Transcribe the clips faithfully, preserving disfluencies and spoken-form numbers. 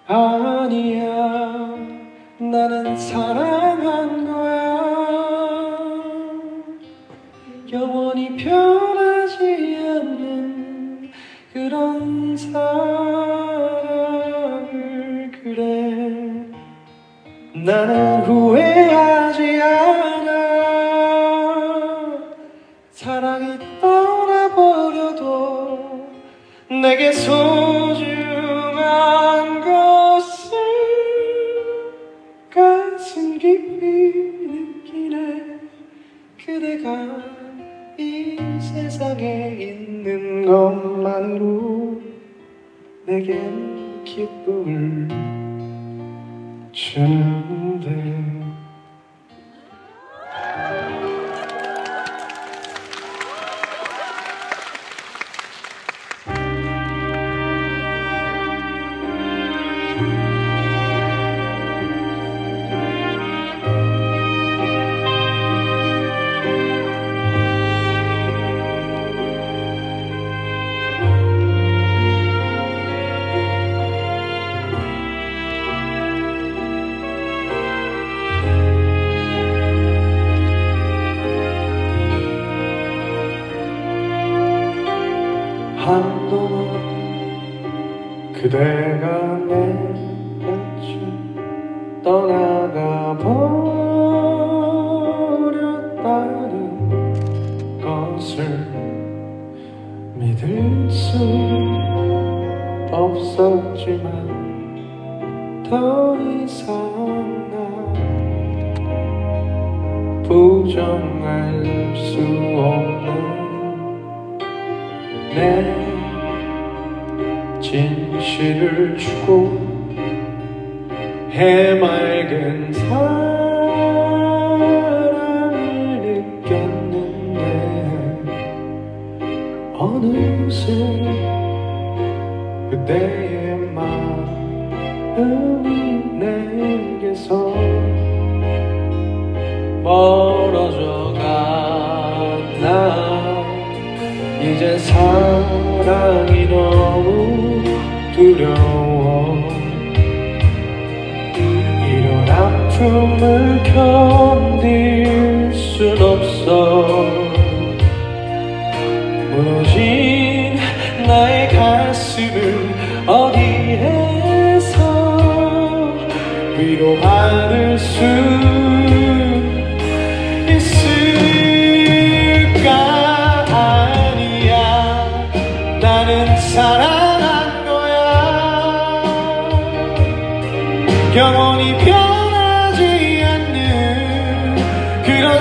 아니야, 나는 사랑한 거야. 영원히 변하지 않는 그런 사랑을. 그래, 나는 후회하지 않아. 사랑이 떠나버려도 내게 소중한 것을 가슴 깊이 느끼네. 그대가 이 세상에 있는 것만으로 내겐 기쁨을 주는데. 한동안 그대가 내 곁을 떠나가 버렸다는 것을 믿을 수 없었지만 더 이상 난 부정할 수 없는 내 진실을 주고 해맑은 사랑을 느꼈는데 어느새 그대의 마음이 내게서 멀어져 가나. 이제 사랑이 너무 두려워. 이런 아픔을 견딜 순 없어. 무너진 나의 가슴을 어디에서 위로받을 수 사랑한 거야. 영원히 변하지 않는 그런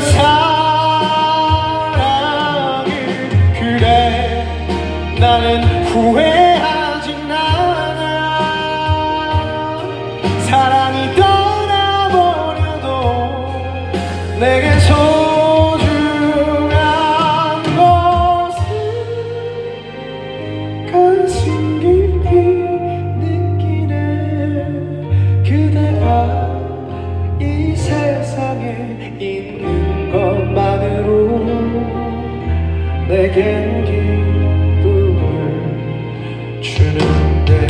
사랑을. 그래, 나는 후회하진 않아. 사랑이 떠나버려도 내게 가슴 깊이 느끼네. 그대가 이 세상에 있는 것만으로 내겐 기쁨을 주는데.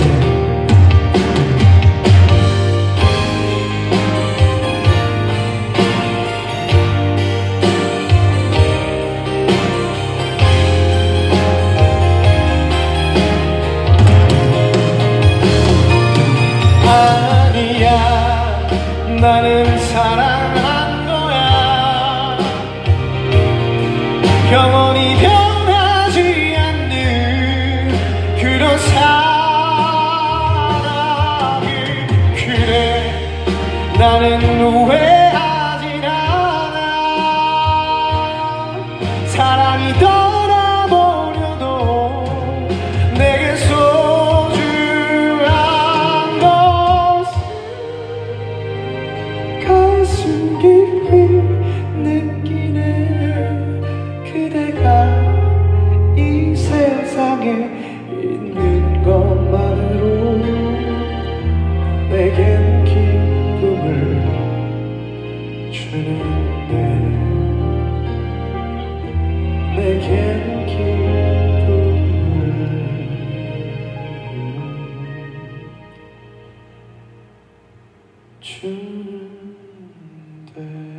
나는 사랑한 거야. 영원히 변하지 않는 그런 사랑을. 그래, 나는 후회하진 않아. 사랑이 떠나버려도 내게 가슴 깊이 느끼네. 그대가 이 세상에 있는 것만으로 내겐 기쁨을 주는데